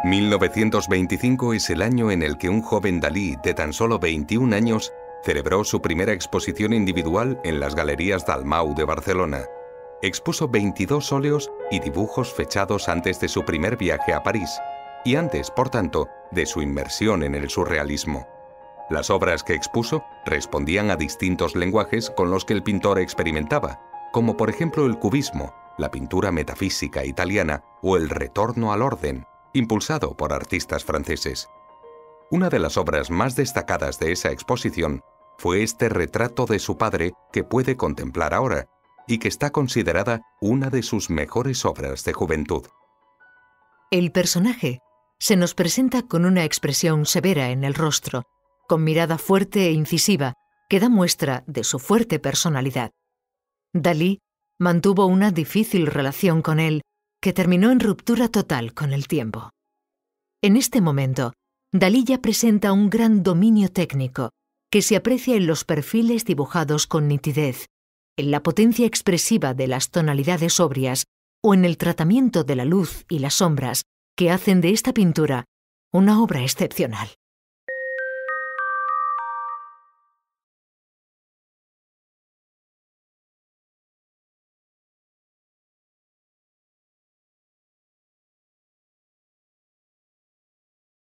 1925 es el año en el que un joven Dalí de tan solo 21 años celebró su primera exposición individual en las Galerías Dalmau de Barcelona. Expuso 22 óleos y dibujos fechados antes de su primer viaje a París, y antes, por tanto, de su inmersión en el surrealismo. Las obras que expuso respondían a distintos lenguajes con los que el pintor experimentaba, como por ejemplo el cubismo, la pintura metafísica italiana o el retorno al orden, impulsado por artistas franceses. Una de las obras más destacadas de esa exposición fue este retrato de su padre que puede contemplar ahora y que está considerada una de sus mejores obras de juventud. El personaje se nos presenta con una expresión severa en el rostro, con mirada fuerte e incisiva, que da muestra de su fuerte personalidad. Dalí mantuvo una difícil relación con él, que terminó en ruptura total con el tiempo. En este momento, Dalí ya presenta un gran dominio técnico, que se aprecia en los perfiles dibujados con nitidez, en la potencia expresiva de las tonalidades sobrias o en el tratamiento de la luz y las sombras que hacen de esta pintura una obra excepcional.